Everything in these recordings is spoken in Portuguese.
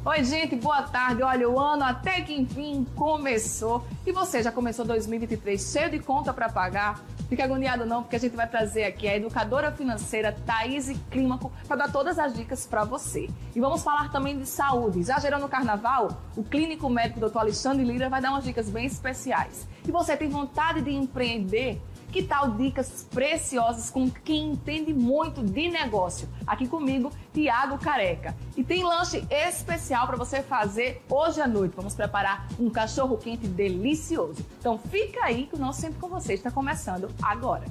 Oi, gente, boa tarde. Olha, o ano até que enfim começou. E você já começou 2023 cheio de conta para pagar? Fica agoniado não, porque a gente vai trazer aqui a educadora financeira Thaís Clímaco para dar todas as dicas para você. E vamos falar também de saúde. Já gerou no carnaval? O clínico médico Dr. Alexandre Lira vai dar umas dicas bem especiais. E você tem vontade de empreender? Que tal dicas preciosas com quem entende muito de negócio? Aqui comigo, Tiago Careca. E tem lanche especial para você fazer hoje à noite. Vamos preparar um cachorro quente delicioso. Então fica aí que o Nosso Sempre com Você está começando agora.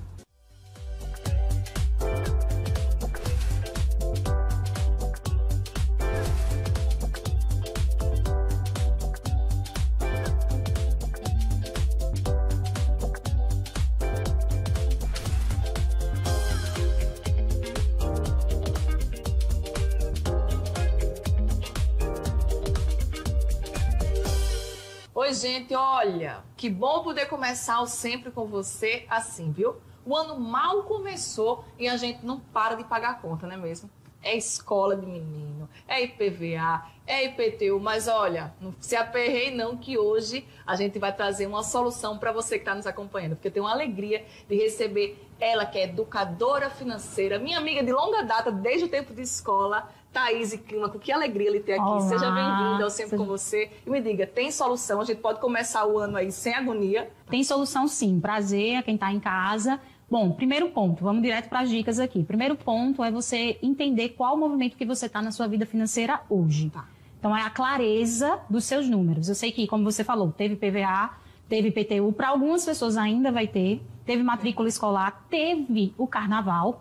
Oi, gente, olha, que bom poder começar o Sempre com Você assim, viu? O ano mal começou e a gente não para de pagar a conta, não é mesmo? É escola de menino, é IPVA, é IPTU, mas olha, não se aperrei não que hoje a gente vai trazer uma solução para você que está nos acompanhando, porque eu tenho uma alegria de receber ela, que é educadora financeira, minha amiga de longa data, desde o tempo de escola, Thaís Clímaco. Que alegria ele ter aqui. Olá. Seja bem-vinda ao Sempre com Você. E me diga, tem solução? A gente pode começar o ano aí sem agonia? Tem solução sim. Prazer a quem está em casa. Bom, primeiro ponto, vamos direto para as dicas aqui. Primeiro ponto é você entender qual o movimento que você está na sua vida financeira hoje. Tá. Então, é a clareza dos seus números. Eu sei que, como você falou, teve PVA, teve IPTU, para algumas pessoas ainda vai ter. Teve matrícula escolar, teve o carnaval,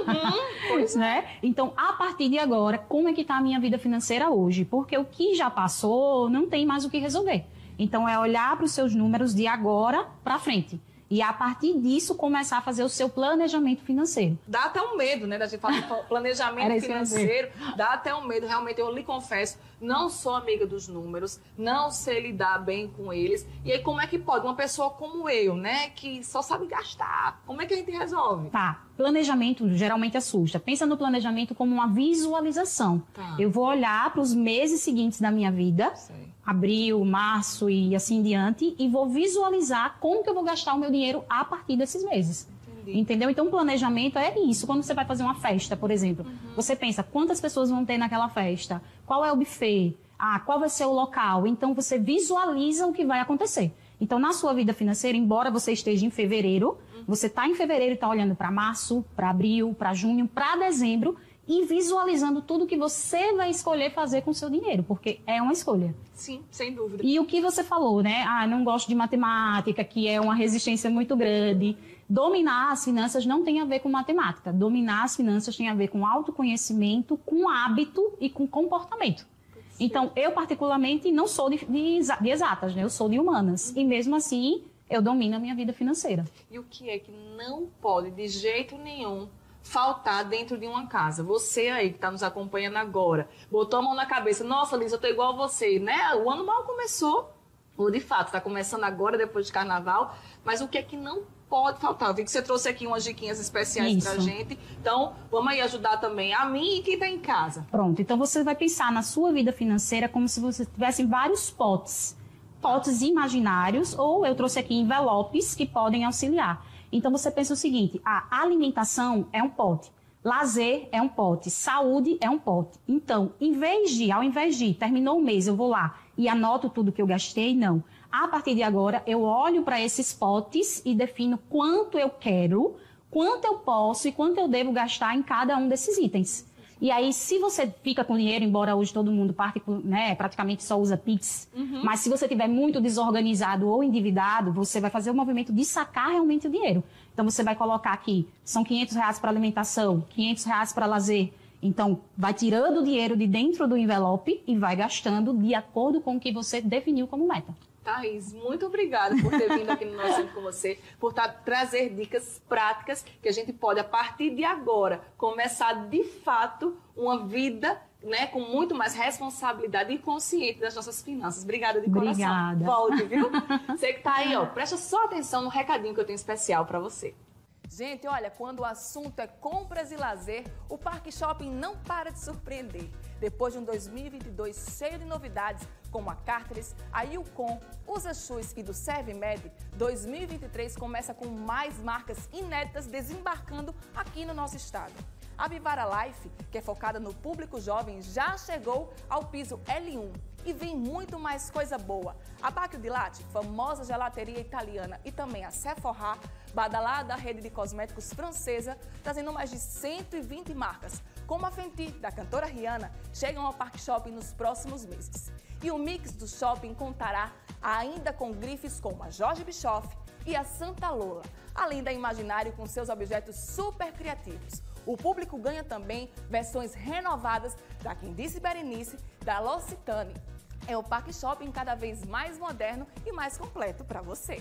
Pois é. né? Então, a partir de agora, como é que está a minha vida financeira hoje? Porque o que já passou não tem mais o que resolver. Então, é olhar para os seus números de agora para frente. E, a partir disso, começar a fazer o seu planejamento financeiro. Dá até um medo, né, da gente falar de planejamento financeiro. Dá até um medo. Realmente, eu lhe confesso, não sou amiga dos números, não sei lidar bem com eles. E aí, como é que pode? Uma pessoa como eu, né, que só sabe gastar, como é que a gente resolve? Tá, planejamento geralmente assusta. Pensa no planejamento como uma visualização. Tá. Eu vou olhar para os meses seguintes da minha vida, Sei. abril, março e assim em diante, e vou visualizar como que eu vou gastar o meu dinheiro a partir desses meses. Entendi. Entendeu? Então, o planejamento é isso. Quando você vai fazer uma festa, por exemplo, você pensa quantas pessoas vão ter naquela festa, qual é o buffet, qual vai ser o local. Então, você visualiza o que vai acontecer. Então, na sua vida financeira, embora você esteja em fevereiro, você está em fevereiro e está olhando para março, para abril, para junho, para dezembro e visualizando tudo que você vai escolher fazer com o seu dinheiro, porque é uma escolha. Sim, sem dúvida. E o que você falou, né? Não gosto de matemática, que é uma resistência muito grande. Dominar as finanças não tem a ver com matemática. Dominar as finanças tem a ver com autoconhecimento, com hábito e com comportamento. Então, eu particularmente não sou de exatas, né? Eu sou de humanas. E mesmo assim, eu domino a minha vida financeira. E o que é que não pode, de jeito nenhum, faltar dentro de uma casa? Você aí que está nos acompanhando agora, botou a mão na cabeça, nossa, Liz, eu tô igual a você, né? O ano mal começou, ou de fato, está começando agora, depois de carnaval, mas o que é que não pode faltar? Eu vi que você trouxe aqui umas diquinhas especiais pra gente, então vamos aí ajudar também a mim e quem está em casa. Pronto, então você vai pensar na sua vida financeira como se você tivesse vários potes imaginários, ou eu trouxe aqui envelopes que podem auxiliar. Então, você pensa o seguinte, a alimentação é um pote, lazer é um pote, saúde é um pote. Então, ao invés de terminou o mês, eu vou lá e anoto tudo que eu gastei, não. A partir de agora, eu olho para esses potes e defino quanto eu quero, quanto eu posso e quanto eu devo gastar em cada um desses itens. E aí, se você fica com dinheiro, embora hoje todo mundo praticamente só usa Pix, mas se você estiver muito desorganizado ou endividado, você vai fazer o movimento de sacar realmente o dinheiro. Então, você vai colocar aqui, são R$500 para alimentação, R$500 para lazer. Então, vai tirando o dinheiro de dentro do envelope e vai gastando de acordo com o que você definiu como meta. Thaís, muito obrigada por ter vindo aqui no Nosso Sempre com Você, por trazer dicas práticas que a gente pode, a partir de agora, começar de fato uma vida, né, com muito mais responsabilidade e consciente das nossas finanças. Obrigada de coração. Obrigada. Volte, viu? Você que tá aí, ó, presta só atenção no recadinho que eu tenho especial para você. Gente, olha, quando o assunto é compras e lazer, o Parque Shopping não para de surpreender. Depois de um 2022 cheio de novidades, como a Carteres, a Yukon, Usa Shoes e do Servimed, 2023 começa com mais marcas inéditas desembarcando aqui no nosso estado. A Vivara Life, que é focada no público jovem, já chegou ao piso L1 e vem muito mais coisa boa. A Bacchio di Latte, famosa gelateria italiana, e também a Sephora, badalada rede de cosméticos francesa, trazendo mais de 120 marcas, como a Fenty, da cantora Rihanna, chegam ao Parque Shopping nos próximos meses. E o mix do shopping contará ainda com grifes como a Jorge Bischoff e a Santa Lola, além da Imaginário com seus objetos super criativos. O público ganha também versões renovadas da Quindice Berenice, da L'Occitane. É o Parque Shopping cada vez mais moderno e mais completo para você.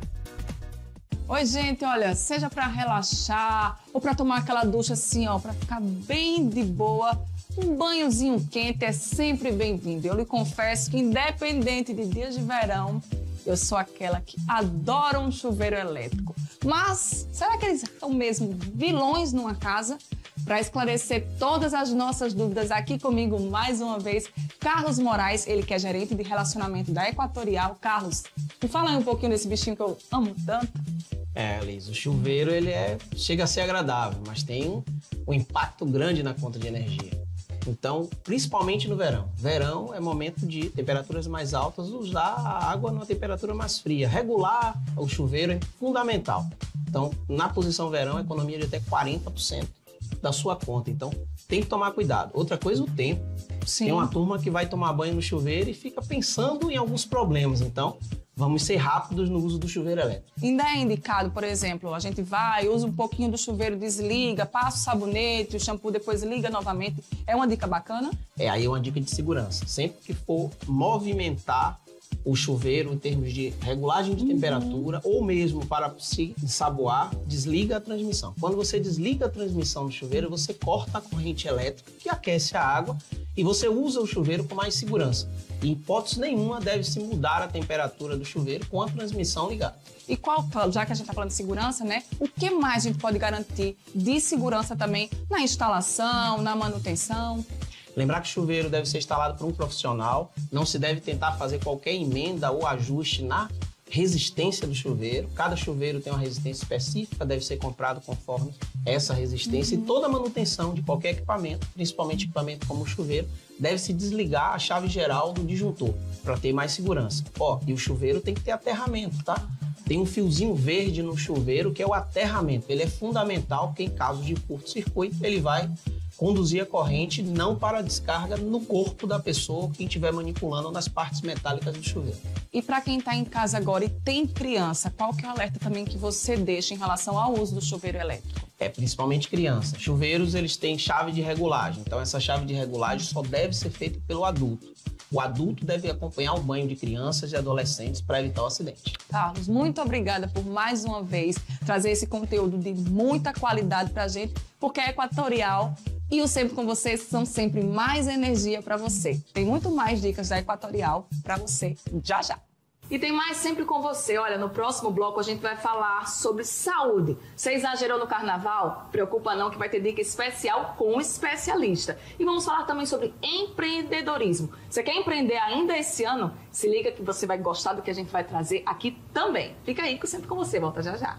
Oi, gente, olha, seja para relaxar ou para tomar aquela ducha assim, ó, para ficar bem de boa, um banhozinho quente é sempre bem-vindo. Eu lhe confesso que, independente de dias de verão, eu sou aquela que adora um chuveiro elétrico. Mas será que eles são mesmo vilões numa casa? Para esclarecer todas as nossas dúvidas, aqui comigo mais uma vez, Carlos Moraes, ele que é gerente de relacionamento da Equatorial. Carlos, me fala aí um pouquinho desse bichinho que eu amo tanto. Liz, o chuveiro chega a ser agradável, mas tem um impacto grande na conta de energia. Então, principalmente no verão. Verão é momento de temperaturas mais altas, usar a água numa temperatura mais fria. Regular o chuveiro é fundamental. Então, na posição verão, economia de até 40% da sua conta. Então, tem que tomar cuidado. Outra coisa, o tempo. Sim. Tem uma turma que vai tomar banho no chuveiro e fica pensando em alguns problemas. Então, vamos ser rápidos no uso do chuveiro elétrico. Ainda é indicado, por exemplo, a gente vai, usa um pouquinho do chuveiro, desliga, passa o sabonete, o shampoo, depois liga novamente. É uma dica bacana? Aí é uma dica de segurança. Sempre que for movimentar o chuveiro em termos de regulagem de temperatura ou mesmo para se ensaboar, desliga a transmissão. Quando você desliga a transmissão do chuveiro, você corta a corrente elétrica que aquece a água e você usa o chuveiro com mais segurança. Em hipótese nenhuma deve-se mudar a temperatura do chuveiro com a transmissão ligada. E já que a gente está falando de segurança, né? O que mais a gente pode garantir de segurança também na instalação, na manutenção? Lembrar que o chuveiro deve ser instalado por um profissional, não se deve tentar fazer qualquer emenda ou ajuste na resistência do chuveiro. Cada chuveiro tem uma resistência específica, deve ser comprado conforme essa resistência. E toda manutenção de qualquer equipamento, principalmente equipamento como o chuveiro, deve-se desligar a chave geral do disjuntor para ter mais segurança. E o chuveiro tem que ter aterramento, tá? Tem um fiozinho verde no chuveiro que é o aterramento. Ele é fundamental porque em caso de curto-circuito ele vai conduzir a corrente não para a descarga no corpo da pessoa que estiver manipulando nas partes metálicas do chuveiro. E para quem está em casa agora e tem criança, qual que é o alerta também que você deixa em relação ao uso do chuveiro elétrico? Principalmente criança. Chuveiros, eles têm chave de regulagem. Então, essa chave de regulagem só deve ser feita pelo adulto. O adulto deve acompanhar o banho de crianças e adolescentes para evitar o acidente. Carlos, muito obrigada por mais uma vez trazer esse conteúdo de muita qualidade para a gente, porque a Equatorial e o Sempre com Você são sempre mais energia para você. Tem muito mais dicas da Equatorial para você já já. E tem mais Sempre com Você. Olha, no próximo bloco a gente vai falar sobre saúde. Você exagerou no carnaval? Preocupa não, que vai ter dica especial com um especialista. E vamos falar também sobre empreendedorismo. Você quer empreender ainda esse ano? Se liga que você vai gostar do que a gente vai trazer aqui também. Fica aí que o Sempre com Você volta já já.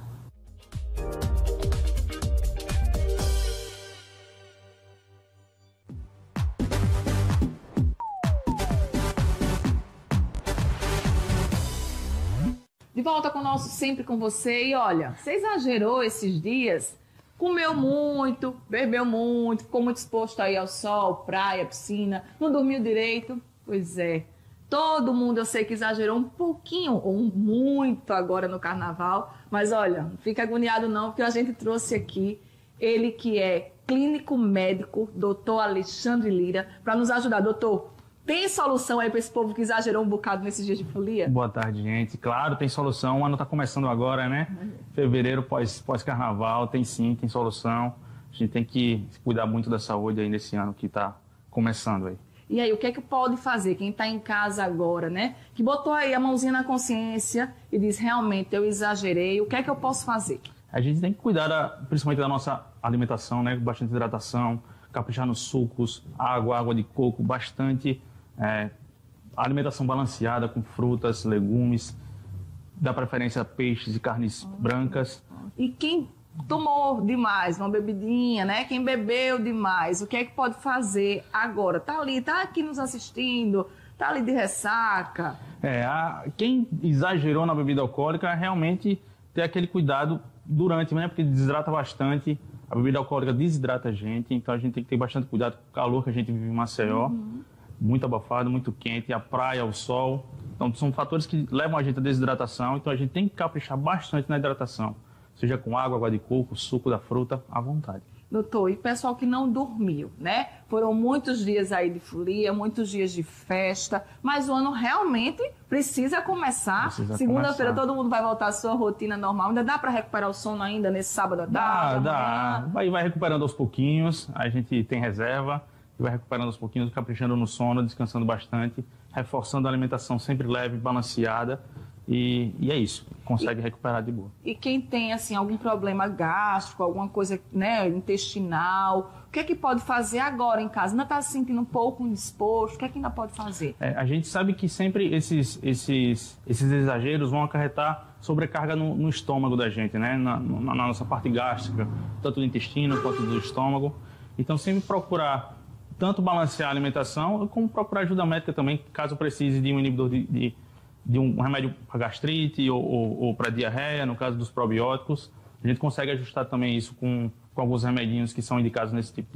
De volta com o nosso Sempre com Você. E olha, você exagerou esses dias, comeu muito, bebeu muito, ficou muito exposto aí ao sol, praia, piscina, não dormiu direito? Pois é, todo mundo eu sei que exagerou um pouquinho ou muito agora no carnaval, mas olha, não fica agoniado não, porque a gente trouxe aqui ele que é clínico médico, doutor Alexandre Lira, para nos ajudar. Doutor, tem solução aí para esse povo que exagerou um bocado nesses dias de folia? Boa tarde, gente. Claro, tem solução. O ano está começando agora, né? Fevereiro, pós-carnaval, tem sim, tem solução. A gente tem que cuidar muito da saúde aí nesse ano que está começando aí. E aí, o que é que pode fazer quem está em casa agora, né? Que botou aí a mãozinha na consciência e diz, realmente, eu exagerei, o que é que eu posso fazer? A gente tem que cuidar principalmente da nossa alimentação, né? Bastante hidratação, caprichar nos sucos, água de coco, bastante alimentação balanceada com frutas, legumes, dá preferência a peixes e carnes brancas. E quem tomou demais, uma bebidinha, né? Quem bebeu demais, o que é que pode fazer agora? Tá aqui nos assistindo, tá ali de ressaca. Quem exagerou na bebida alcoólica realmente ter aquele cuidado durante, né? Porque desidrata bastante. A bebida alcoólica desidrata a gente, então a gente tem que ter bastante cuidado com o calor que a gente vive em Maceió. Muito abafado, muito quente, a praia, o sol. Então são fatores que levam a gente à desidratação, então a gente tem que caprichar bastante na hidratação. Seja com água de coco, suco da fruta, à vontade. Doutor, e pessoal que não dormiu, né? Foram muitos dias aí de folia, muitos dias de festa, mas o ano realmente precisa começar. Segunda-feira todo mundo vai voltar à sua rotina normal. Ainda dá para recuperar o sono ainda nesse sábado à tarde? Dá. Vai recuperando aos pouquinhos, a gente tem reserva, vai recuperando aos pouquinhos, caprichando no sono, descansando bastante, reforçando a alimentação sempre leve, balanceada. E é isso, consegue recuperar de boa. E quem tem assim algum problema gástrico, alguma coisa, né, intestinal, o que é que pode fazer agora em casa? Ainda está se sentindo um pouco indisposto, o que é que ainda pode fazer? A gente sabe que sempre esses exageros vão acarretar sobrecarga no estômago da gente, né? Na nossa parte gástrica, tanto do intestino quanto do estômago. Então sempre procurar tanto balancear a alimentação, como procurar ajuda médica também, caso precise de um inibidor de um remédio para gastrite ou para diarreia, no caso dos probióticos. A gente consegue ajustar também isso com alguns remedinhos que são indicados nesse tipo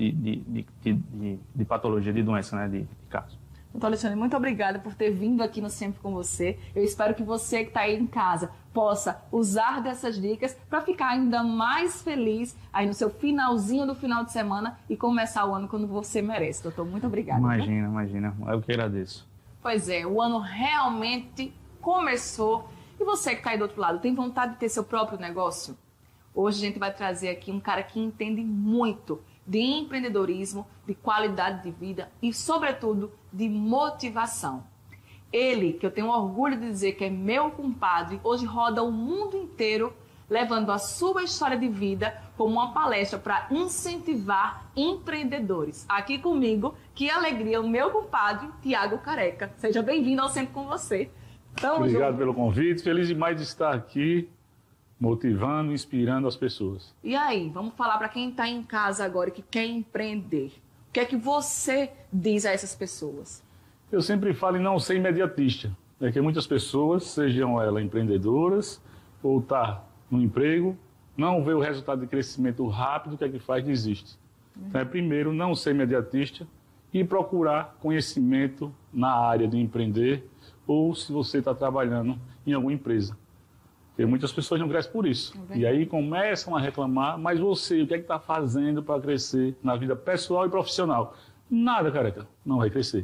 de patologia, de doença, né, de caso. Doutor Alexandre, muito obrigada por ter vindo aqui no Sempre com você. Eu espero que você que está aí em casa possa usar dessas dicas para ficar ainda mais feliz aí no seu finalzinho do final de semana e começar o ano quando você merece. Doutor, muito obrigada. Imagina. Eu que agradeço. Pois é, o ano realmente começou. E você que está aí do outro lado, tem vontade de ter seu próprio negócio? Hoje a gente vai trazer aqui um cara que entende muito de empreendedorismo, de qualidade de vida e, sobretudo, de motivação. Ele, que eu tenho orgulho de dizer que é meu compadre, hoje roda o mundo inteiro levando a sua história de vida como uma palestra para incentivar empreendedores. Aqui comigo, que alegria, o meu compadre, Tiago Careca. Seja bem-vindo ao Sempre com você. Obrigado pelo convite, feliz demais de estar aqui, motivando, inspirando as pessoas. E aí, vamos falar para quem está em casa agora e que quer empreender. O que é que você diz a essas pessoas? Eu sempre falo em não ser imediatista. É que muitas pessoas, sejam elas empreendedoras ou no emprego, não vê o resultado de crescimento rápido, o que é que faz? Desiste. Então primeiro, não ser imediatista e procurar conhecimento na área de empreender ou se você está trabalhando em alguma empresa. Porque muitas pessoas não crescem por isso. E aí começam a reclamar, mas você, o que é que está fazendo para crescer na vida pessoal e profissional? Nada, careca, não vai crescer.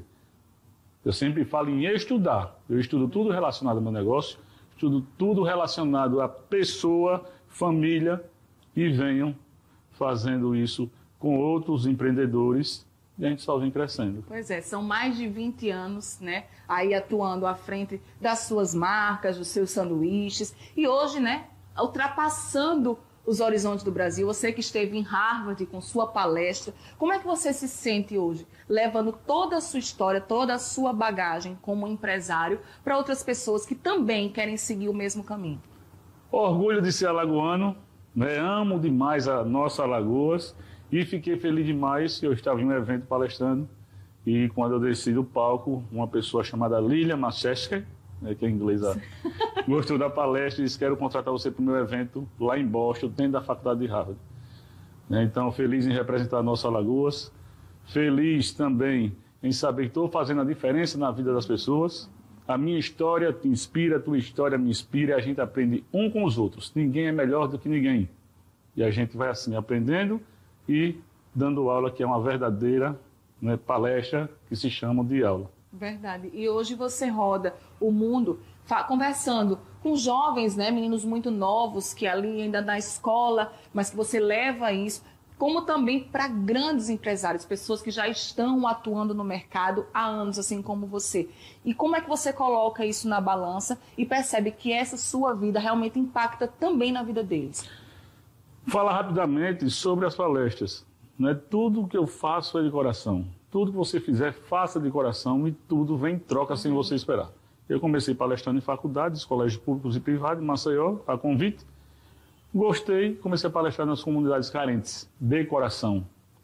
Eu sempre falo em estudar. Eu estudo tudo relacionado ao meu negócio, estudo tudo relacionado à pessoa, família, e venham fazendo isso com outros empreendedores e a gente só vem crescendo. Pois é, são mais de 20 anos, né, aí atuando à frente das suas marcas, dos seus sanduíches, e hoje, né, ultrapassando os horizontes do Brasil. Você que esteve em Harvard com sua palestra, como é que você se sente hoje, levando toda a sua história, toda a sua bagagem como empresário para outras pessoas que também querem seguir o mesmo caminho? Orgulho de ser alagoano, né? Amo demais a nossa Alagoas e fiquei feliz demais que eu estava em um evento palestrando e quando eu desci do palco, uma pessoa chamada Lilia Macheska, que é inglesa, gostou da palestra e disse: quero contratar você para o meu evento lá em Boston, dentro da faculdade de Harvard. Então, feliz em representar a nossa Alagoas, feliz também em saber que estou fazendo a diferença na vida das pessoas. A minha história te inspira, a tua história me inspira, e a gente aprende um com os outros. Ninguém é melhor do que ninguém. E a gente vai assim aprendendo e dando aula, que é uma verdadeira, né, palestra que se chama de aula. Verdade. E hoje você roda o mundo conversando com jovens, né, meninos muito novos, que ali ainda na escola, mas que você leva isso, como também para grandes empresários, pessoas que já estão atuando no mercado há anos, assim como você. E como é que você coloca isso na balança e percebe que essa sua vida realmente impacta também na vida deles? Falar rapidamente sobre as palestras. Não é tudo que eu faço é de coração. Tudo que você fizer, faça de coração e tudo vem em troca sem você esperar. Eu comecei palestrando em faculdades, colégios públicos e privados, em Maceió, a convite. Gostei, comecei a palestrar nas comunidades carentes, de coração.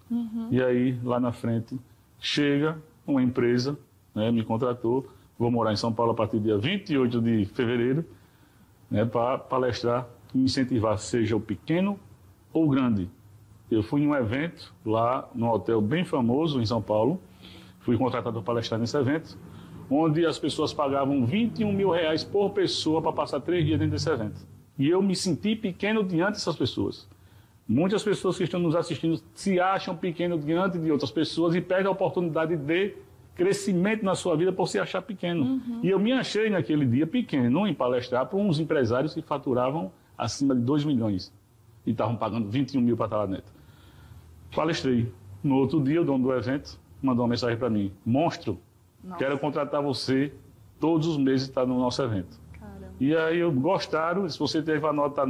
E aí, lá na frente, chega uma empresa, né, me contratou, vou morar em São Paulo a partir do dia 28 de fevereiro, né, para palestrar e incentivar, seja o pequeno ou o grande. Eu fui em um evento lá num hotel bem famoso em São Paulo, fui contratado para palestrar nesse evento, onde as pessoas pagavam R$21 mil por pessoa para passar 3 dias dentro desse evento. E eu me senti pequeno diante dessas pessoas. Muitas pessoas que estão nos assistindo se acham pequenos diante de outras pessoas e perdem a oportunidade de crescimento na sua vida por se achar pequeno. E eu me achei naquele dia pequeno em palestrar para uns empresários que faturavam acima de 2 milhões e estavam pagando 21 mil para estar lá dentro. Palestrei. No outro dia, o dono do evento mandou uma mensagem para mim: monstro, quero contratar você todos os meses para estar no nosso evento. Caramba. E aí gostaram, se você teve a nota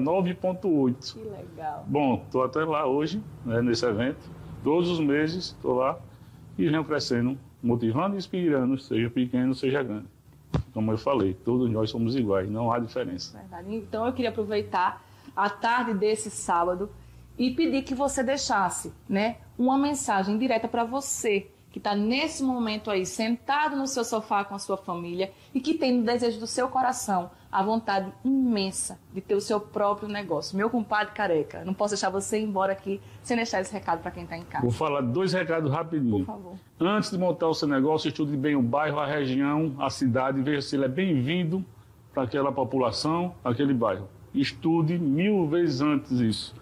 9,8. Que legal. Bom, estou até lá hoje, né, nesse evento. Todos os meses estou lá e venho crescendo, motivando e inspirando, seja pequeno, seja grande. Como eu falei, todos nós somos iguais, não há diferença. Verdade. Então eu queria aproveitar a tarde desse sábado e pedir que você deixasse, né, uma mensagem direta para você que está nesse momento aí, sentado no seu sofá com a sua família e que tem no desejo do seu coração a vontade imensa de ter o seu próprio negócio. Meu compadre Careca, não posso deixar você ir embora aqui sem deixar esse recado para quem está em casa. Vou falar 2 recados rapidinho. Por favor. Antes de montar o seu negócio, estude bem o bairro, a região, a cidade, veja se ele é bem-vindo para aquela população, aquele bairro. Estude 1000 vezes antes isso.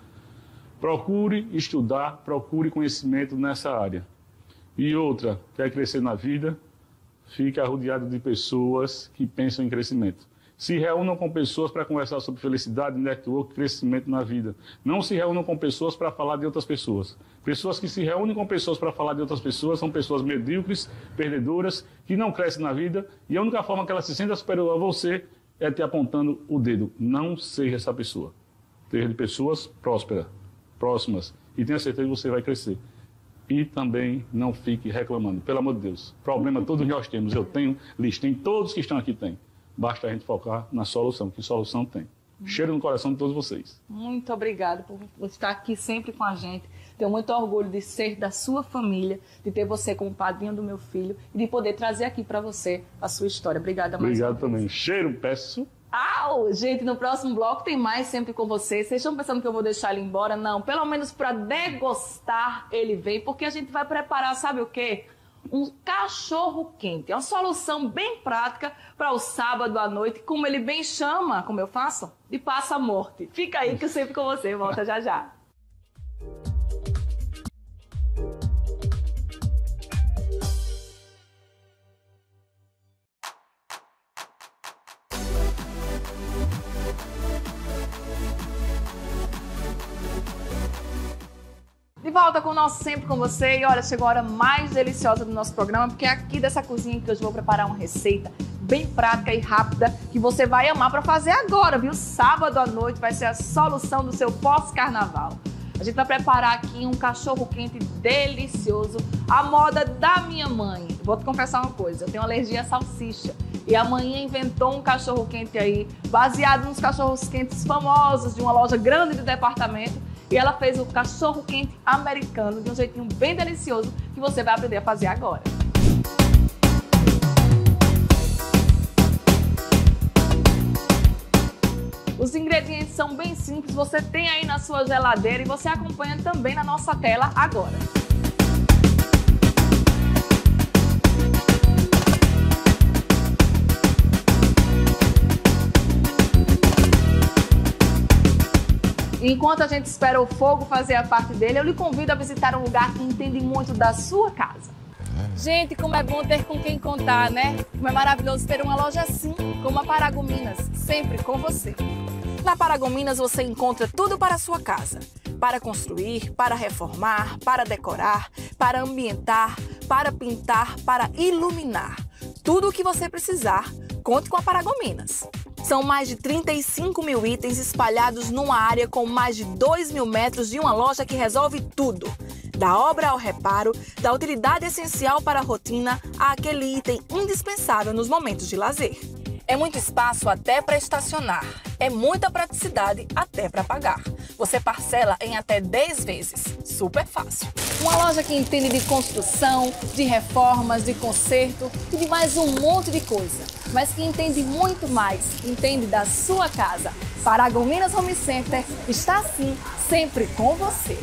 Procure estudar, procure conhecimento nessa área. E outra, quer crescer na vida? Fique rodeado de pessoas que pensam em crescimento. Se reúnam com pessoas para conversar sobre felicidade, network, crescimento na vida. Não se reúnam com pessoas para falar de outras pessoas. Pessoas que se reúnem com pessoas para falar de outras pessoas são pessoas medíocres, perdedoras, que não crescem na vida. E a única forma que ela se senta superior a você é te apontando o dedo. Não seja essa pessoa. Seja de pessoas próximas. E tenha certeza que você vai crescer. E também não fique reclamando. Pelo amor de Deus. Problema todos nós temos. Eu tenho, Liz tem, todos que estão aqui têm. Basta a gente focar na solução. Que solução tem? Cheiro no coração de todos vocês. Muito obrigada por estar aqui sempre com a gente. Tenho muito orgulho de ser da sua família, de ter você como padrinho do meu filho e de poder trazer aqui para você a sua história. Obrigada mais uma Obrigado vez. também. Cheiro, peço. Au! Gente, no próximo bloco tem mais sempre com vocês. Vocês estão pensando que eu vou deixar ele embora? Não, pelo menos para degustar ele vem, porque a gente vai preparar, sabe o quê? Um cachorro quente. É uma solução bem prática para o sábado à noite, como ele bem chama, como eu faço, de passa-morte. Fica aí que eu sempre com você. Volta já já. De volta com o nosso Sempre Com Você. E olha, chegou a hora mais deliciosa do nosso programa, porque é aqui dessa cozinha que hoje vou preparar uma receita bem prática e rápida que você vai amar para fazer agora, viu? Sábado à noite vai ser a solução do seu pós-carnaval. A gente vai preparar aqui um cachorro quente delicioso, à moda da minha mãe. Vou te confessar uma coisa, eu tenho alergia à salsicha. E a mãe inventou um cachorro quente aí, baseado nos cachorros quentes famosos de uma loja grande de departamento. E ela fez o cachorro quente americano de um jeitinho bem delicioso que você vai aprender a fazer agora. Os ingredientes são bem simples, você tem aí na sua geladeira e você acompanha também na nossa tela agora. Enquanto a gente espera o fogo fazer a parte dele, eu lhe convido a visitar um lugar que entende muito da sua casa. Gente, como é bom ter com quem contar, né? Como é maravilhoso ter uma loja assim, como a Paragominas, sempre com você. Na Paragominas você encontra tudo para a sua casa. Para construir, para reformar, para decorar, para ambientar, para pintar, para iluminar. Tudo o que você precisar, conte com a Paragominas. São mais de 35 mil itens espalhados numa área com mais de 2.000 metros de uma loja que resolve tudo. Da obra ao reparo, da utilidade essencial para a rotina a aquele item indispensável nos momentos de lazer. É muito espaço até para estacionar, é muita praticidade até para pagar. Você parcela em até 10 vezes, super fácil. Uma loja que entende de construção, de reformas, de conserto e de mais um monte de coisa, mas que entende muito mais, entende da sua casa. Paragominas Home Center está assim, sempre com você.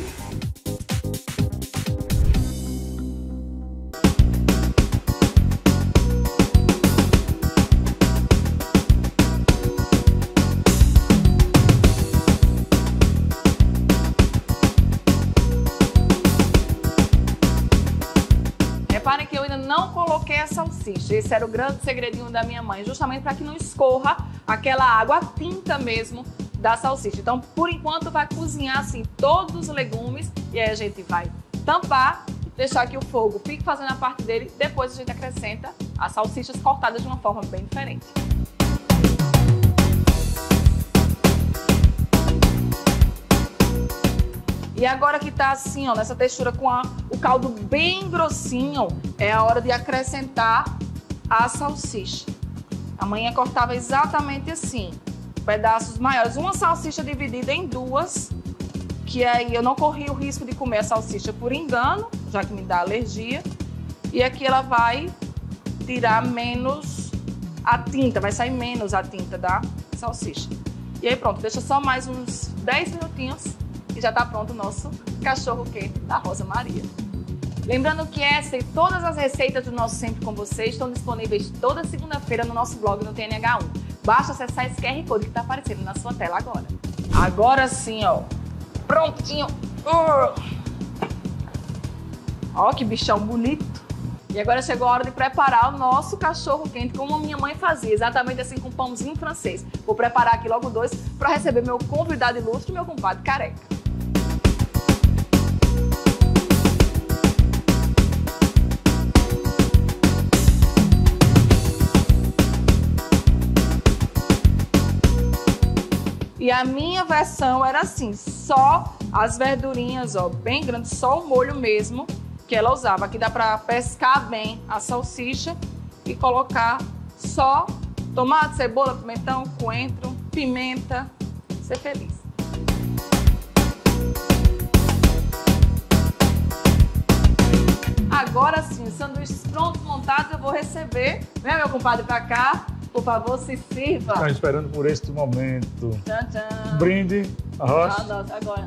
Reparem que eu ainda não coloquei a salsicha. Esse era o grande segredinho da minha mãe, justamente para que não escorra aquela água, a tinta mesmo da salsicha. Então, por enquanto, vai cozinhar assim todos os legumes e aí a gente vai tampar, deixar que o fogo fique fazendo a parte dele. Depois a gente acrescenta as salsichas cortadas de uma forma bem diferente. E agora que tá assim, ó, nessa textura com o caldo bem grossinho, é a hora de acrescentar a salsicha. A mãe cortava exatamente assim, pedaços maiores. Uma salsicha dividida em duas, que aí eu não corri o risco de comer a salsicha por engano, já que me dá alergia. E aqui ela vai tirar menos a tinta, vai sair menos a tinta da salsicha. E aí pronto, deixa só mais uns 10 minutinhos. E já está pronto o nosso cachorro quente da Rosa Maria. Lembrando que essa e todas as receitas do nosso Sempre Com Você estão disponíveis toda segunda-feira no nosso blog no TNH1. Basta acessar esse QR Code que está aparecendo na sua tela agora. Agora sim, ó. Prontinho. Ó, que bichão bonito. E agora chegou a hora de preparar o nosso cachorro quente, como a minha mãe fazia, exatamente assim com pãozinho francês. Vou preparar aqui logo dois para receber meu convidado ilustre, meu compadre Careca. E a minha versão era assim, só as verdurinhas, ó, bem grandes, só o molho mesmo que ela usava. Aqui dá para pescar bem a salsicha e colocar só tomate, cebola, pimentão, coentro, pimenta, ser feliz. Agora sim, os sanduíches prontos, montados, eu vou receber. Vem, meu compadre, pra cá. Por favor, se sirva. Estamos esperando por este momento. Tchan, tchan. Brinde, arroz. Ah, nossa, agora.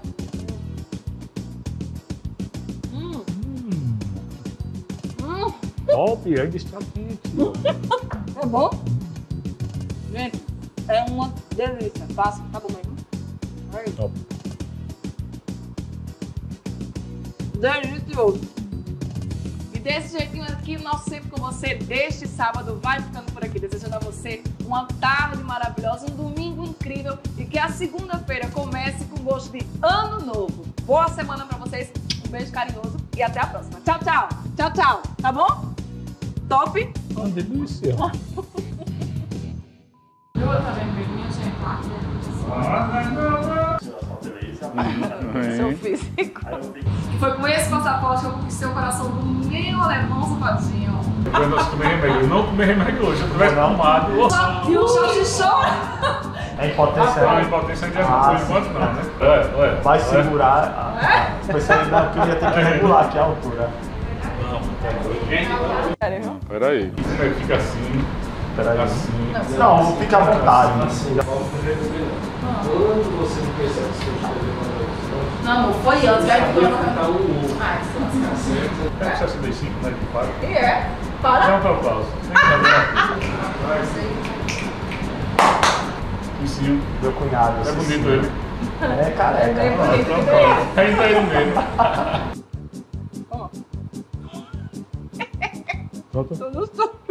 Top, ainda está quente. É bom? Gente, é uma delícia. Passa, tá comendo? Aí. Top. Delicioso. E desse jeitinho aqui, o nosso Sempre Com Você deste sábado vai ficando por aqui. Desejando a você uma tarde maravilhosa, um domingo incrível e que a segunda-feira comece com gosto de ano novo. Boa semana pra vocês, um beijo carinhoso e até a próxima. Tchau, tchau. Tchau, tchau. Tá bom? Top? Uma delícia. Seu físico. E foi com esse passaporte que eu conquistei o coração do meu alemão safadinho. Depois nós comemos remédio. Eu não comi remédio hoje. Se eu tivesse tomado. E o salsichão? É impotência. A impotência ainda por enquanto não, né? Vai segurar. Especialmente que eu ia ter que regular aqui a altura. Peraí. Como é que fica assim? Peraí. Assim. Não, fica à vontade. Quando você não percebe que seu Não, foi antes. vai ficar um ovo. É 65, né? Que para. E é? Para. Não, para o Klaus. Sim. Meu cunhado. É bonito ele. É careca. É bonito. Ainda ele mesmo. Ó. Pronto? Tudo